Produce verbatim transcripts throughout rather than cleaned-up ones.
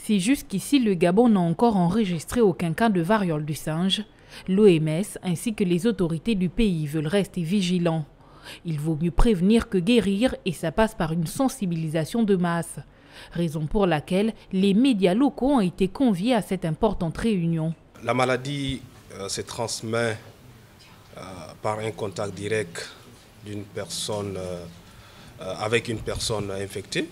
Si jusqu'ici le Gabon n'a encore enregistré aucun cas de variole du singe, l'O M S ainsi que les autorités du pays veulent rester vigilants. Il vaut mieux prévenir que guérir et ça passe par une sensibilisation de masse. Raison pour laquelle les médias locaux ont été conviés à cette importante réunion. La maladie euh, se transmet euh, par un contact direct d'une personne euh, avec une personne infectée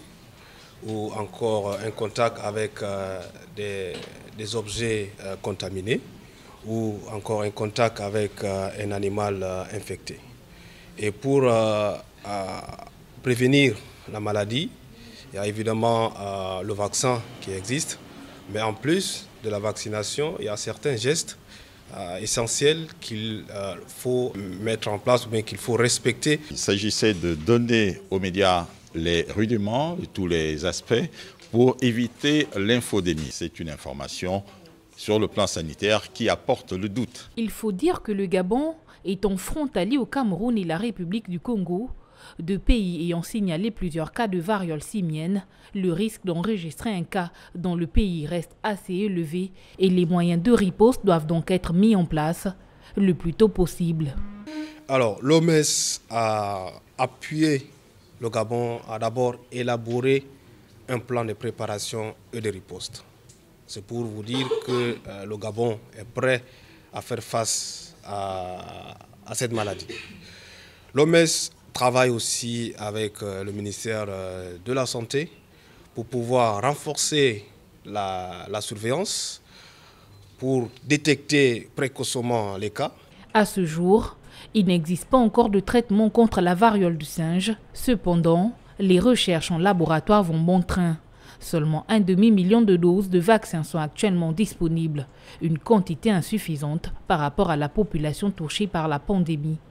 ou encore un contact avec euh, des, des objets euh, contaminés ou encore un contact avec euh, un animal euh, infecté. Et pour euh, euh, prévenir la maladie, il y a évidemment euh, le vaccin qui existe, mais en plus de la vaccination, il y a certains gestes euh, essentiels qu'il euh, faut mettre en place ou bien qu'il faut respecter. Il s'agissait de donner aux médias les rudiments de tous les aspects pour éviter l'infodémie. C'est une information sur le plan sanitaire qui apporte le doute. Il faut dire que le Gabon, étant frontalier au Cameroun et la République du Congo, deux pays ayant signalé plusieurs cas de variole simienne, le risque d'enregistrer un cas dans le pays reste assez élevé et les moyens de riposte doivent donc être mis en place le plus tôt possible. Alors, l'O M S a appuyé le Gabon à d'abord élaborer un plan de préparation et de riposte. C'est pour vous dire que euh, le Gabon est prêt à faire face à, à cette maladie. L'O M S travaille aussi avec euh, le ministère euh, de la Santé pour pouvoir renforcer la, la surveillance, pour détecter précocement les cas. À ce jour, il n'existe pas encore de traitement contre la variole du singe. Cependant, les recherches en laboratoire vont bon train. Seulement un demi-million de doses de vaccins sont actuellement disponibles, une quantité insuffisante par rapport à la population touchée par la pandémie.